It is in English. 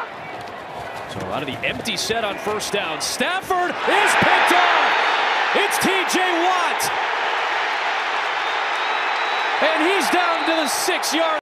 So a lot of the empty set on first down. Stafford is picked off. It's T.J. Watt. And he's down to the 6-yard